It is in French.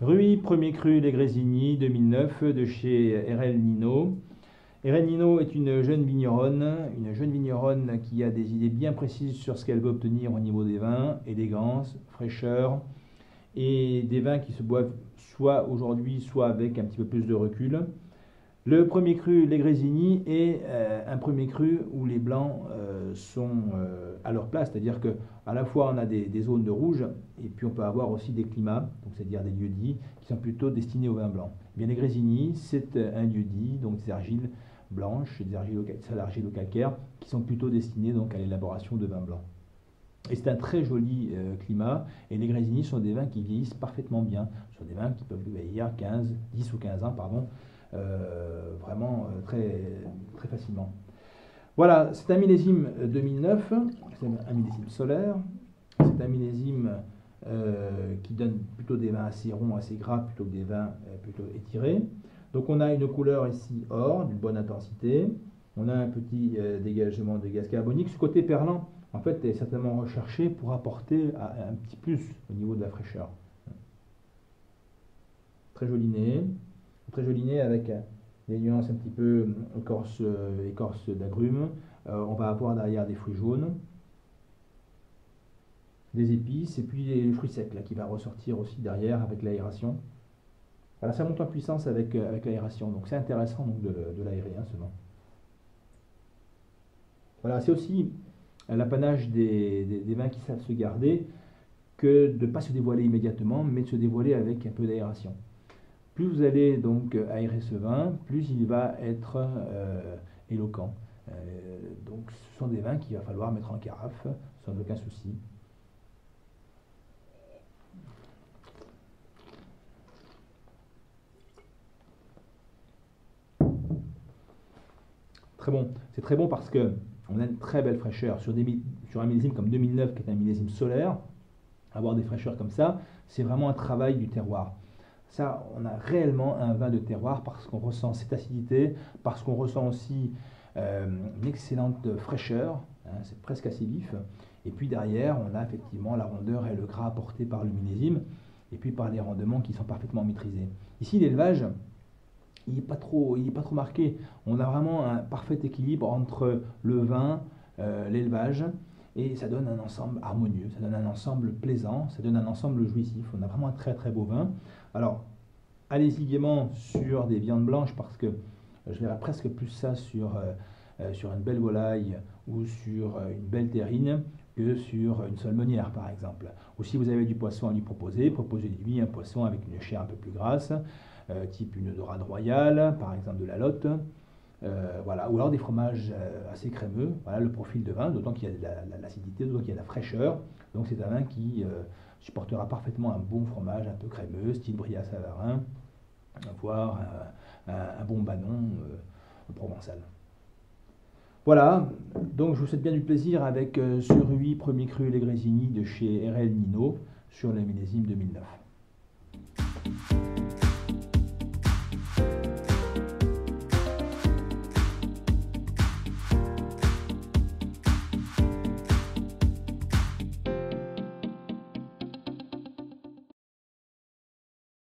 Rui, premier cru Les Grésini 2009 de chez RL Nino. RL Nino est une jeune vigneronne qui a des idées bien précises sur ce qu'elle veut obtenir au niveau des vins, élégance, fraîcheur, et des vins qui se boivent soit aujourd'hui, soit avec un petit peu plus de recul. Le premier cru, les Grésini, est un premier cru où les blancs sont à leur place, c'est-à-dire que à la fois on a des zones de rouge et puis on peut avoir aussi des climats, c'est-à-dire des lieux-dits qui sont plutôt destinés au vin blanc. Eh bien, les Grésini, c'est un lieu-dit, donc des argiles blanches, des argiles calcaires qui sont plutôt destinés donc à l'élaboration de vins blancs. Et c'est un très joli climat, et les Grésini sont des vins qui vieillissent parfaitement bien. Ce sont des vins qui peuvent vieillir 10 ou 15 ans, pardon, vraiment très, très facilement. Voilà, c'est un millésime 2009, c'est un millésime solaire, c'est un millésime qui donne plutôt des vins assez ronds, assez gras, plutôt que des vins plutôt étirés. Donc on a une couleur ici or, d'une bonne intensité, on a un petit dégagement de gaz carbonique. Ce côté perlant, en fait, est certainement recherché pour apporter un petit plus au niveau de la fraîcheur. Très joli nez avec des nuances un petit peu écorce d'agrumes. On va avoir derrière des fruits jaunes, des épices, et puis les fruits secs là, qui va ressortir aussi derrière avec l'aération. Voilà, ça monte en puissance avec l'aération, donc c'est intéressant donc, de l'aérer ce vin. Voilà, c'est aussi l'apanage des vins qui savent se garder que de ne pas se dévoiler immédiatement, mais de se dévoiler avec un peu d'aération. Plus vous allez donc aérer ce vin, plus il va être éloquent. Donc ce sont des vins qu'il va falloir mettre en carafe sans aucun souci. Très bon. C'est très bon parce que on a une très belle fraîcheur sur un millésime comme 2009 qui est un millésime solaire. Avoir des fraîcheurs comme ça, c'est vraiment un travail du terroir. Ça, on a réellement un vin de terroir parce qu'on ressent cette acidité, parce qu'on ressent aussi une excellente fraîcheur, c'est presque assez vif. Et puis derrière, on a effectivement la rondeur et le gras apporté par le millésime, et puis par les rendements qui sont parfaitement maîtrisés. Ici, l'élevage, il n'est pas trop marqué. On a vraiment un parfait équilibre entre le vin, l'élevage, et ça donne un ensemble harmonieux, ça donne un ensemble plaisant, ça donne un ensemble jouissif. On a vraiment un très très beau vin. Alors, allez-y gaiement sur des viandes blanches parce que je verrais presque plus ça sur une belle volaille ou sur une belle terrine que sur une salmonière par exemple. Ou si vous avez du poisson à lui proposer, proposez-lui un poisson avec une chair un peu plus grasse, type une dorade royale, par exemple de la lotte. Voilà. Ou alors des fromages assez crémeux, voilà le profil de vin, d'autant qu'il y a de l'acidité, d'autant qu'il y a de la fraîcheur. Donc c'est un vin qui supportera parfaitement un bon fromage un peu crémeux, style Bria-Savarin, voire un bon Banon provençal. Voilà, donc je vous souhaite bien du plaisir avec ce Rui premier cru Les Grésini de chez RL Nino sur le millésime 2009.